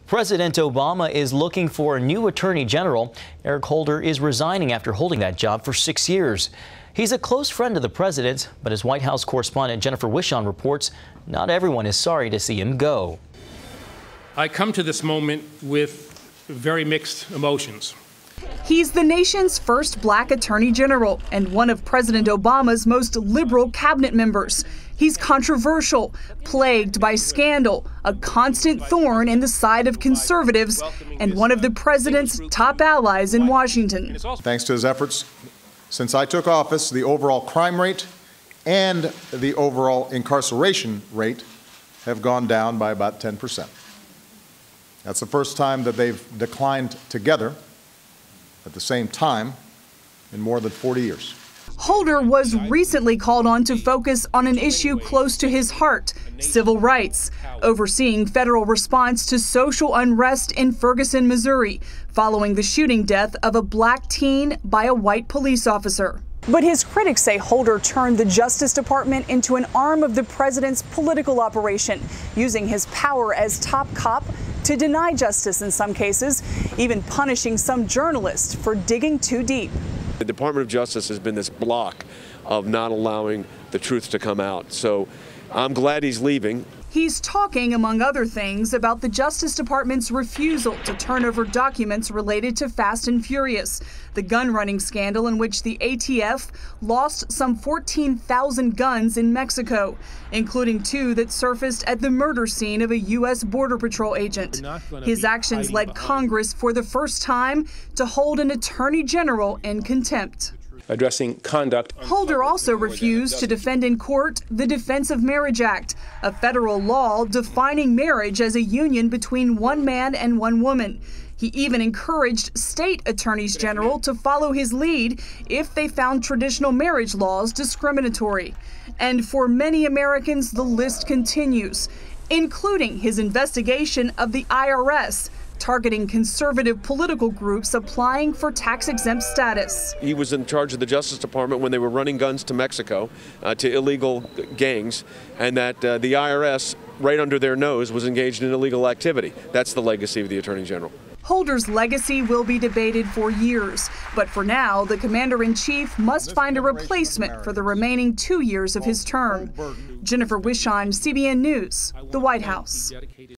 President Obama is looking for a new attorney general. Eric Holder is resigning after holding that job for 6 years. He's a close friend of the president, but as White House correspondent Jennifer Wishon reports, not everyone is sorry to see him go. I come to this moment with very mixed emotions. He's the nation's first black attorney general and one of President Obama's most liberal cabinet members. He's controversial, plagued by scandal, a constant thorn in the side of conservatives, and one of the president's top allies in Washington. Thanks to his efforts, since I took office, the overall crime rate and the overall incarceration rate have gone down by about 10%. That's the first time that they've declined together at the same time in more than 40 years. Holder was recently called on to focus on an issue close to his heart, civil rights, overseeing federal response to social unrest in Ferguson, Missouri, following the shooting death of a black teen by a white police officer. But his critics say Holder turned the Justice Department into an arm of the president's political operation, using his power as top cop to deny justice in some cases, even punishing some journalists for digging too deep. The Department of Justice has been this block of not allowing the truth to come out. So I'm glad he's leaving. He's talking, among other things, about the Justice Department's refusal to turn over documents related to Fast and Furious, the gun running scandal in which the ATF lost some 14,000 guns in Mexico, including 2 that surfaced at the murder scene of a U.S. Border Patrol agent. His actions led Congress for the first time to hold an attorney general in contempt. Addressing conduct. Holder also refused to defend in court the Defense of Marriage Act, a federal law defining marriage as a union between one man and one woman. He even encouraged state attorneys general to follow his lead if they found traditional marriage laws discriminatory. And for many Americans, the list continues, including his investigation of the IRS, targeting conservative political groups applying for tax-exempt status. He was in charge of the Justice Department when they were running guns to Mexico, to illegal gangs, and that the IRS, right under their nose, was engaged in illegal activity. That's the legacy of the Attorney General. Holder's legacy will be debated for years, but for now, the commander-in-chief must find a replacement for the remaining 2 years of his term. Jennifer Wishon, CBN News, the White House.